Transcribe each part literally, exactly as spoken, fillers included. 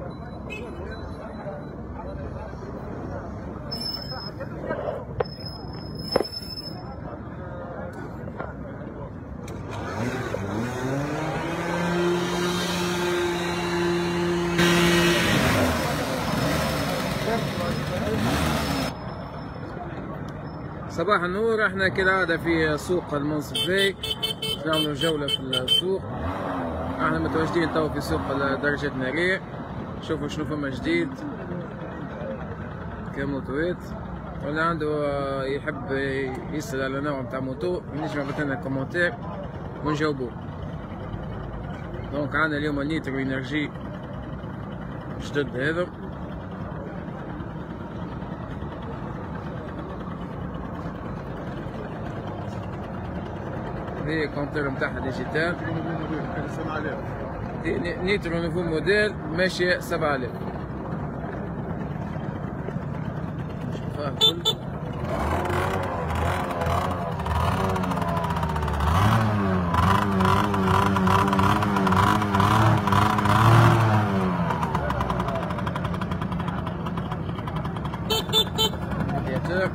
صباح النور. احنا كالعادة في سوق المنصفي نعملوا جولة في السوق. احنا متواجدين تو في سوق درجة نارية. شوفوا شنو فما جديد كموتوات، واللي عنده يحب يسأل على نوع متاع موتو ينجم يبعث لنا كومنتير ونجاوبوه. دونك عندنا اليوم النيترو انرجي جدد هذا. هي كونتور نتاعها ديجيتال سبعة آلاف نيترو نوفو موديل ماشية سبعة آلاف. نشوفها الكل. رادياتور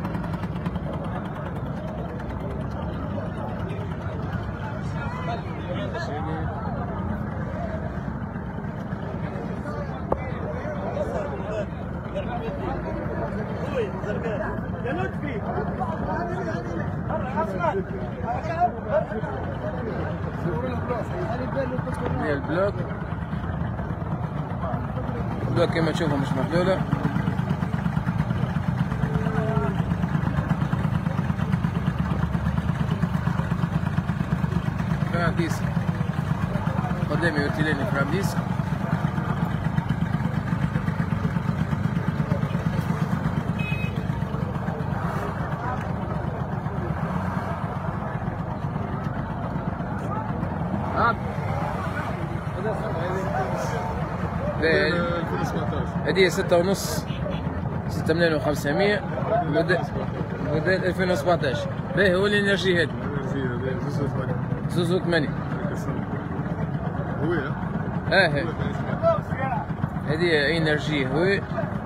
هي البلوك البلوك كما تشوفوا مش محلولة. فرام ديسك قدامي وتيليني فرام ديسك. هذه ستة ونص ستة ملايين وخمسمية موديل موديل ألفين وسبعطاش. باهي هو الانرجي هذه زوزو ثمانية هوية. اه هذه انرجي هوي.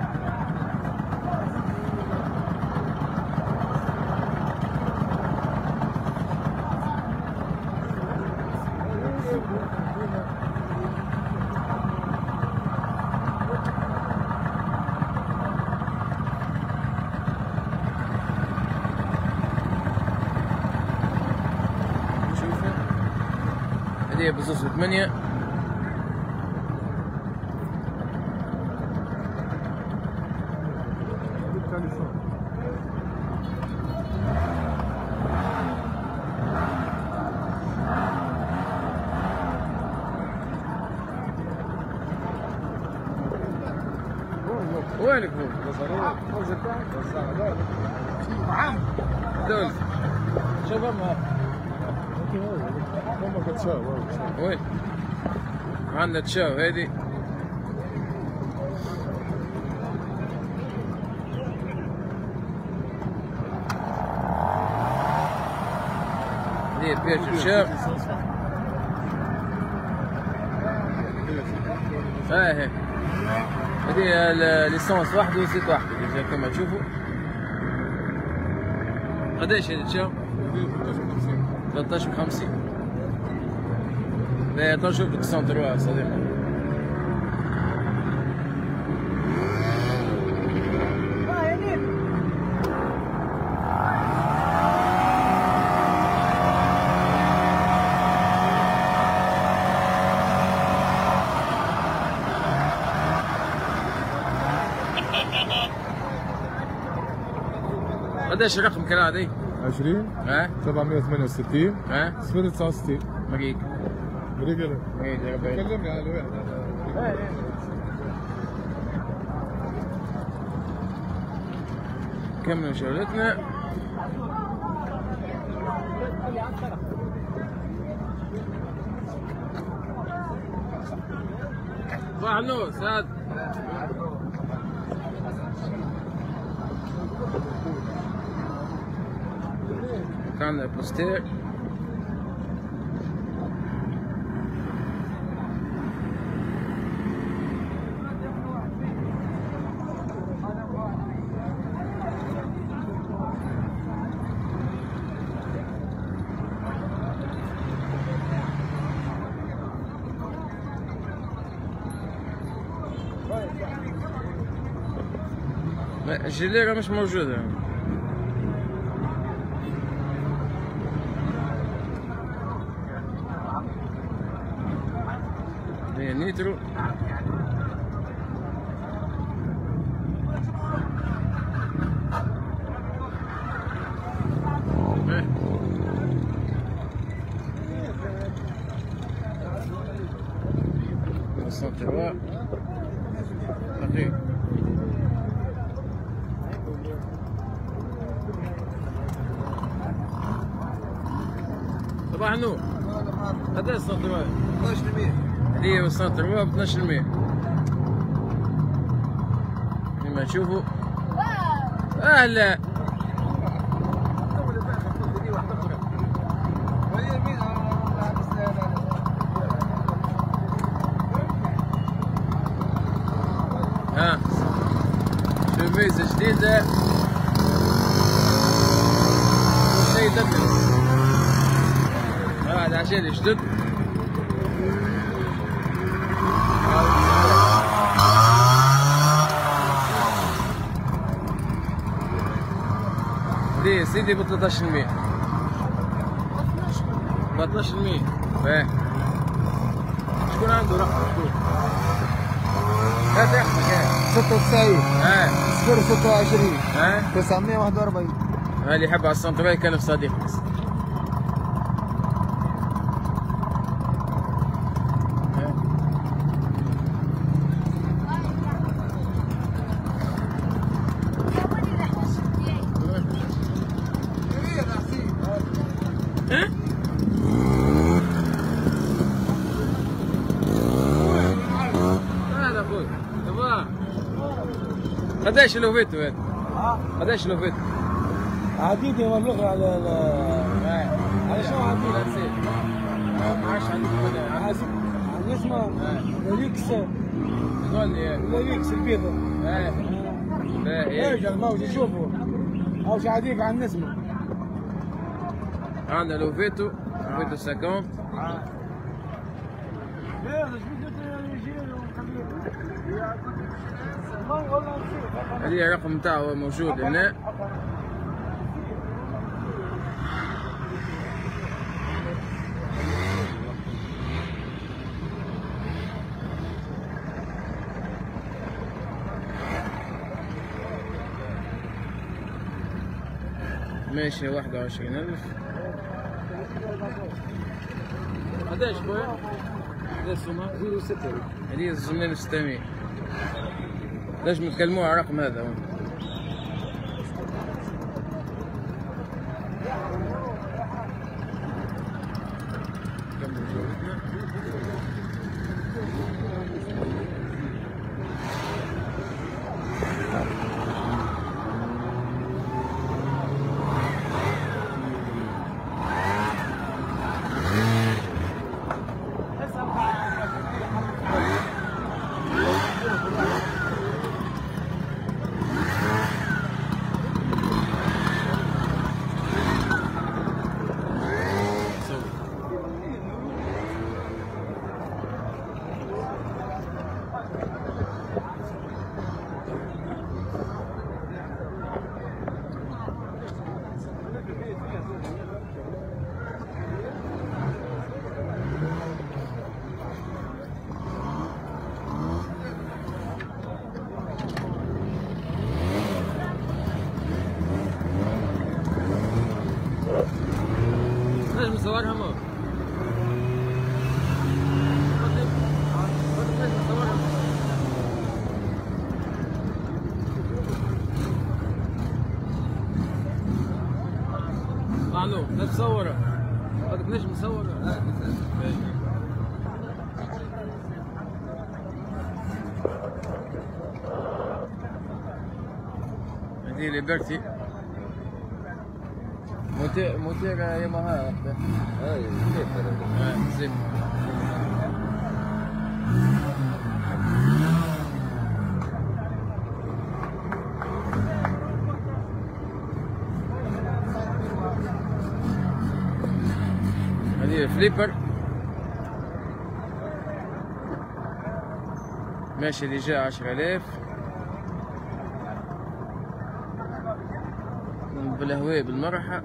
هذه بزوز ثمانية. وينك هو؟ دول شوف ما وين عندنا تشاو هذه هذه بيرج تشاو. اه هي هذه الليسونس واحد وزيت واحد كما تشوفوا. قداش هذه تشاو؟ ثلاثطاش بخمسين. لا تنشوف لك سنتر صديقي. قداش الرقم كان هذه؟ عشرين ها سبعمية وثمانية وستين ها صفر تسعة وستين. مريق مريق انا مريق يا ربي. كلمني على الواحد. كملوا جولتنا. صباح النور سعد. كان بوستير لا الجليرة مش موجودة. هي نيترو. السنترال دقيق. صباح النور. هذا السنترال اثناش بالمية. هذه السنترال ب اثناش بالمية كما تشوفوا. اهلا. ها شوف ميزة جديدة شي دبل. هذا عشان جدد. دي سيدي ب ثلاثطاش بالمية ب اثناش بالمية. ايه شكون عنده رقم؟ شكون؟ هات رقمك. ستة وتسعين اه صفر ستة وعشرين اه تسعمية واحد وأربعين. اللي يحب على السنترال يكلف صديق بس. هذا اخوي تمام. قداش لوفيتو هذا؟ قداش لوفيتو؟ عديدة واللغة على ال على شو عديدة؟ ما عادش عندك ولا نسمع ليكس تقول لي ليكس البيضة. ايه ايه ارجع الموجة شوفوا أو شو عديك عن نسمع. عندنا لوفيتو لوفيتو خمسين. هذه الرقم تاعو موجود هنا. ماشي واحد وعشرين ألف. قداش خويا؟ قداش السومة؟ زيرو ستة. هذه الزمن الستمية. ليش نتكلموا على الرقم هذا؟ لازم نصورها ما معلو لا تصورها. بدك نجم نصورها. هذه ليبرتي موتير موتير ياماها واحدة. هاي اه زين. هذه فليبر. ماشي اللي جاء عشرة آلاف بالهواء بالمرحة.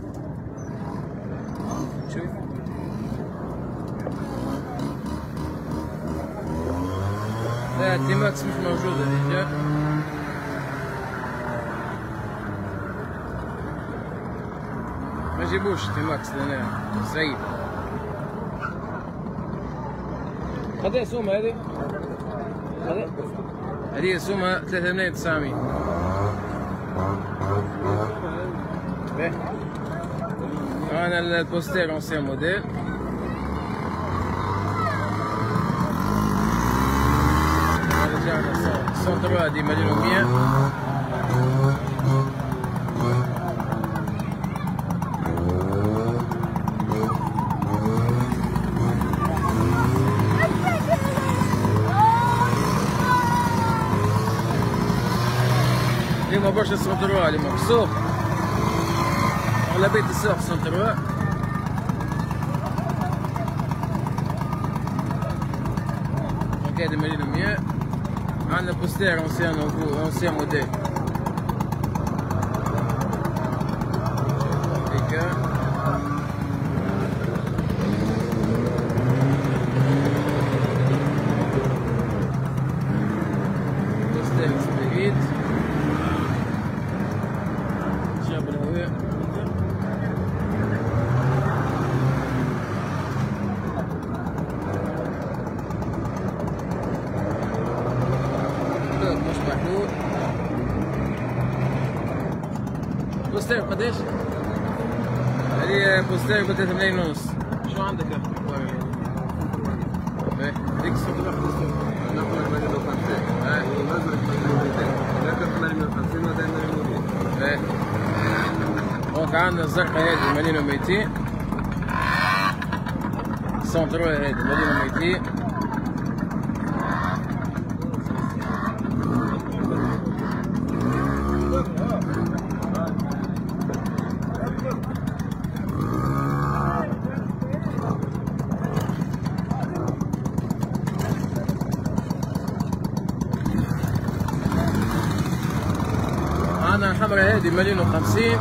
شوف لا تي ماكس مش موجودة ديجا. ما جيبوش تي ماكس لنا سعيد. قداش سومة هذه؟ هذه سومة ثلاثة ملايين وتسعمية. أنا البوستير أنسيان موديل. رجعنا سنترو دي مليون ومية. اليوم برشا سنترو اليوم السوق. أغلبية السوق سنترو. هذا مليون ومية. عندنا بوستير أنسيان أنسيان موديل. هيكا بوستير سبيد جاب الهواء. بوستير قداش؟ هذه بوستير بثلاثة ملايين ونص. شو عندك يا اخي؟ هذيك الصوت ناخذ مليون وخمسين. اه والازرق مليون ومئتين. ثلاثة مليون وخمسين وهذا مليون ومئة. ايه. دونك عندنا الزرقاء هذه مليون ومئتين. السنترو هذه مليون ومئتين. أنا الحمراء هذه مليون وخمسين.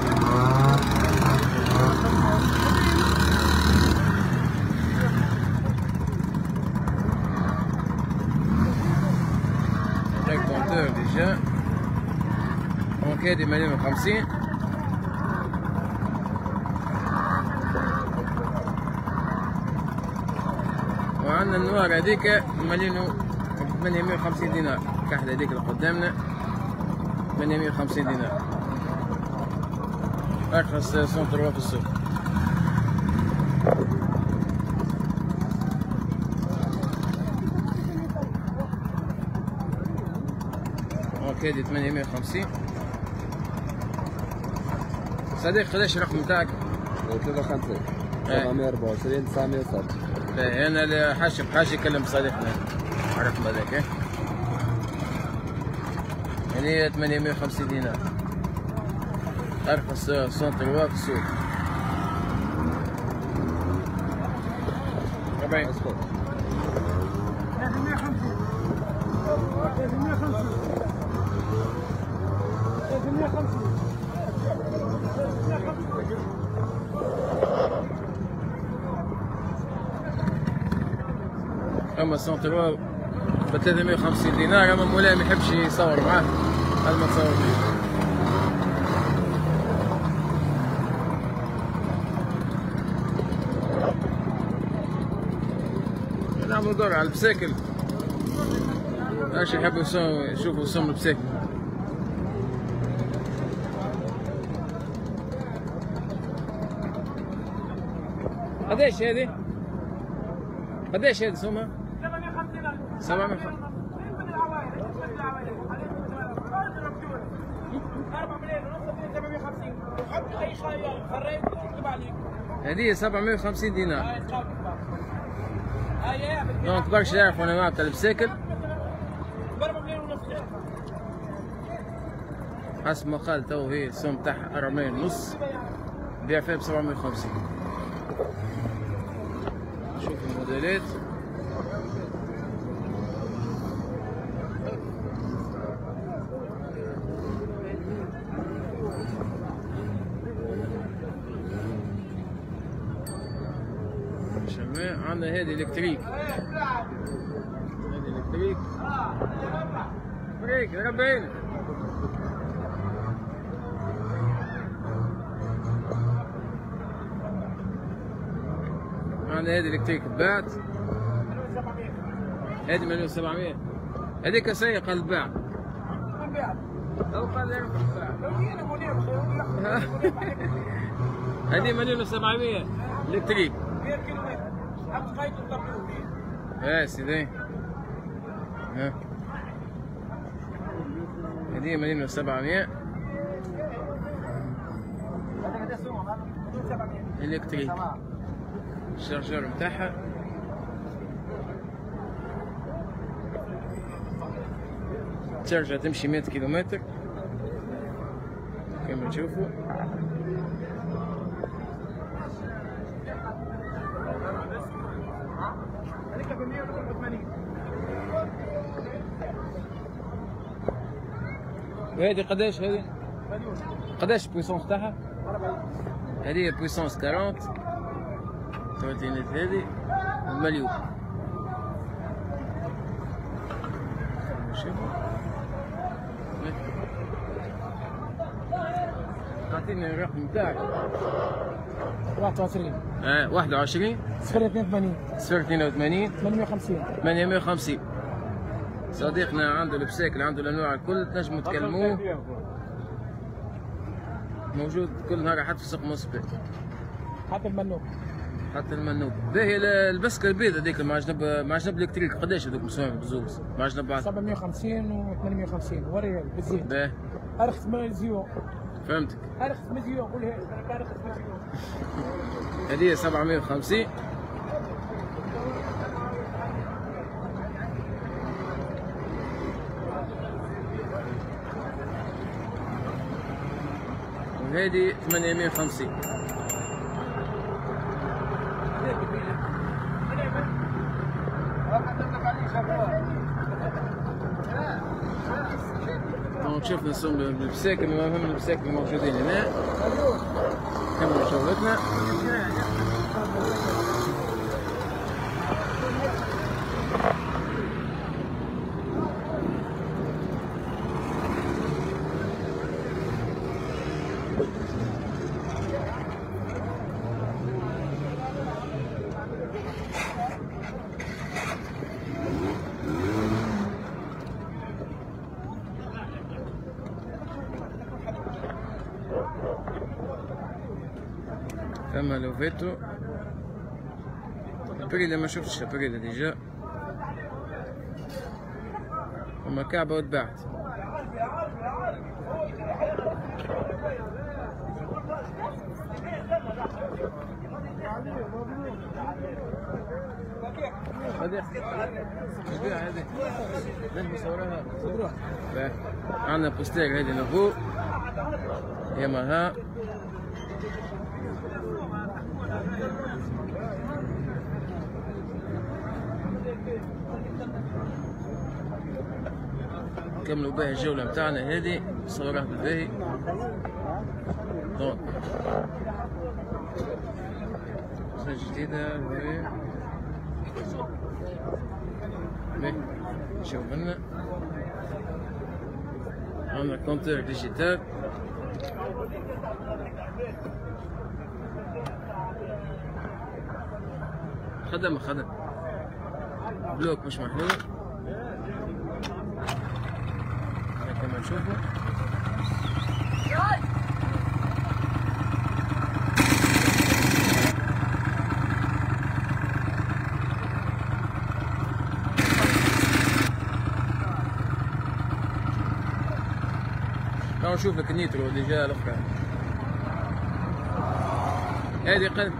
هاي كونتور ديجا. دونك هذه مليون وخمسين. وعندنا النوار هذيك مليون وثمانمية وخمسين دينار. كحلة هذيك اللي قدامنا ثمانمية وخمسين دينار. أرخص سنترو في السوق. اوكي دي ثمانمية وخمسين. صديق قداش الرقم نتاعك؟ ثلاثة وخمسين. سبعمية وأربعة وعشرين تسعمية وسبعة. لا أنا حاشي بحاجة يكلم صديقنا الرقم هذاك. يعني ثمانمية وخمسين دينار. أرخص سنترو في السوق. أربعين. ثلاثمية وخمسين. ثلاثمية وخمسين. ثلاثمية وخمسين. أما السنترو ب ثلاثمية وخمسين دينار. أما مولاي ما يحبش يصور معاه. هل ما تصور فيه؟ نعمل دور على البسيكل. ايش يحبوا يشوفوا سم البسيكل. قديش هذه؟ قديش هذه سمها؟ سبعمية وخمسين. سبعمية وخمسين. أربعة ملايين ونص اثنين سبعمية وخمسين. حط أي خيار خريت وتكتب عليك. هذه سبعمية وخمسين دينار. هاي تخاف. هاي دونك برشا يعرفوا أنواع تاع البسيكل. أربعة ملايين ونص. حسب ما قال تو هي السوم تاعها أربعة ملايين ونص. بيع فيها ب سبعمية وخمسين. شوف الموديلات. عندنا هذه الكتريك، هذه الكتريك فريك ربعين. عندنا هذه الكتريك تباعت، هذه مليون وسبعمية، هذيك سيئة قال باع. قال هذه مليون وسبعمية الكتريك. ايه سيدي، ها هذه مليون وسبعمية الكتريك. الشارجور متاعها تشارجها تمشي مية كيلومتر كما تشوفوا. وهذه قداش هذه؟ قداش البويسونس تاعها؟ هذه بويسونس أربعين توتينات هذه مليون. اعطيني الرقم تاعك. واحد وعشرين اه واحد وعشرين صفر اثنين وثمانين صفر اثنين وثمانين ثمانمية وخمسين ثمانمية وخمسين. صديقنا عنده البساكل، عنده الانواع الكل، تنجموا تكلموه، موجود كل نهار حتى في سوق مصباح، حتى المنوب حتى المنوب. باهي البسكه البيضاء هذيك مع جنب مع جنب الكتريك قداش هذوك مساويين بزوز مع جنب بعض؟ سبعمية وخمسين و ثمانمية وخمسين وريال بالزيت. باهي ارخص من الزيو. فهمتك. ارخص من الزيو، قول هيك ارخص من الزيو. هذه سبعمية وخمسين. وهذه ثمانمية وخمسين. شفنا نصوم بالبساكن، المهم البساكن موجودين هنا. كملوا شغلتنا. ثم لوفيتو البريدة ما شفتش البريدة ديجا، هما كعبة وتباعت. هذه هذه لازم نصورها. عندنا بوستير هذه نوفو ياماها. نكملوا بها الجولة متاعنا هذه، صورها بالباهي. دونك جديدة باهي نشوف لنا. عندنا كونتور ديجيتال، خدم خدم بلوك مش محلول كما نشوفوا. نشوف لك النيترو اللي جاء الاخرى. هذه قد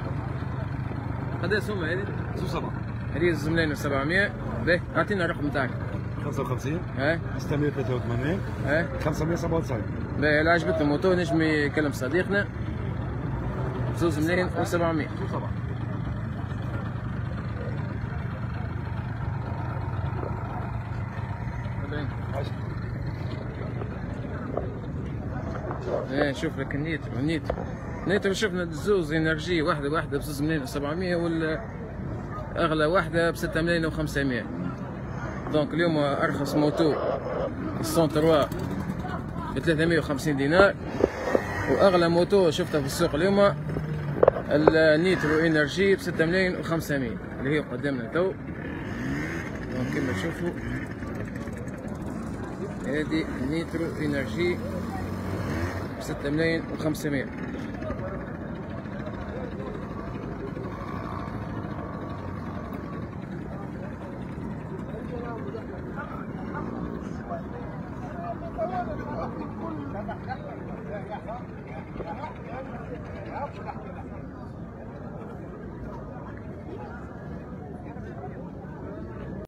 قداش هما هذه؟ زوج سبعة. هذه زوج ملايين وسبعمية. باهي اعطينا الرقم تاعك. خمسة وخمسين اه ستمية وثلاثة وثمانين اه خمسمية وسبعة وتسعين. باهي اللي عجبته الموتو نجم يكلم صديقنا. زوج ملايين وسبعمية. زوج سبعة. ايه شوف لك النيترو النيترو النيترو شفنا الزوز انرجي واحده واحده بزوز ملايين وسبعمية وال اغلى واحده ب ستة ملايين وخمسمية. دونك اليوم ارخص موتو السون ثلاثة ب ثلاثمية وخمسين دينار، واغلى موتو شفتها في السوق اليوم النيترو انرجي ب ستة ملايين وخمسمية اللي هي قدامنا تو. دونك كما تشوفوا هذه النيترو انرجي ب ستة ملايين وخمسمية. Gracias.